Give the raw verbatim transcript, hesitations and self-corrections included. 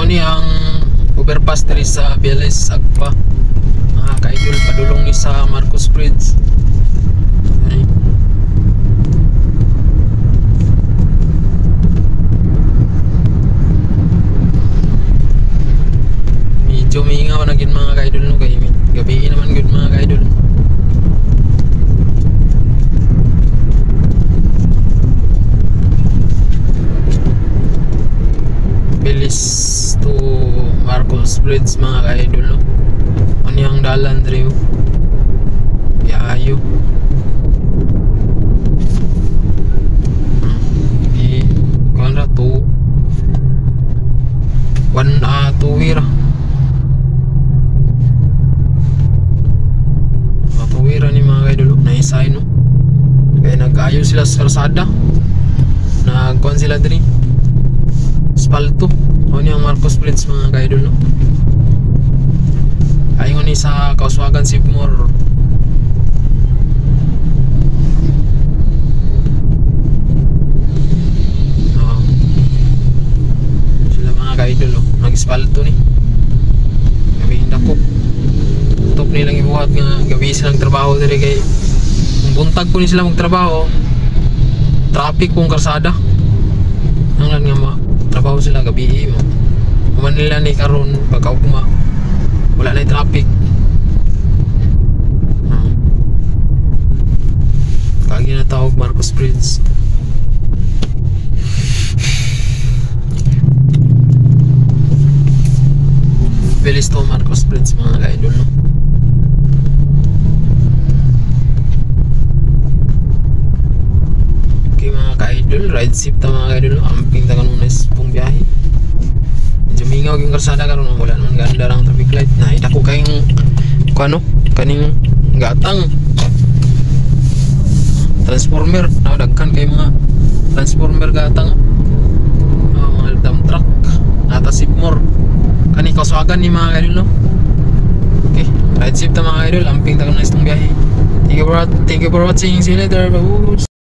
ni ang overpass diri sa Bieles Agpa. Mga ka-idol, padulong ni sa Marcos Bridge. Ay. Medyo miingaw na gid mga ka-idol no, kay gabi naman gud mga ka-idol. Bieles to Marcos Bridge mga ka-idol no. Ano yung dalan diri? Biyayo. Di kuan ra to one a two wira. Matuwira ni mga ka-idol na isay no. Kaya nag-ayos sila sa kalsada. Nagkuan sila diri. Spalto. Ano yung Marcos Bridge mga ka-idol no. Ayon ni sa Kauswagan Sibmor. Oh. Sila mga ka-idol oh. Nag-spalto ni. Kami hinda ko. Top nilang ibuhat nga gabi silang trabaho diri kay kung buntag po ni sila magtrabaho. Traffic kung kalsada. Ang lan nga ma trabaho sila gabi mo. Kuman nila ni karon pagkaugma wala na traffic. Hmm. Kagi na tawag Marcos Bridge. Bieles to Marcos Bridge mga ka-idol no. Okay mga ka-idol, ride safe ta mga ka-idol no. Amping ta kanong nice pong biyahe. Mingaw yung kalsada karon wala naman ganda lang traffic light. Nakita ko kayong kuano kaning gatang transformer, nakadagkan kay mga transformer gatang. Uh, mga dump truck nata Sibmor kani Kauswagan ni mga idol no. Okay, ride safe ta mga idol, amping ta kanang istong biyahe. Thank you for thank you for watching. See you later. Bye.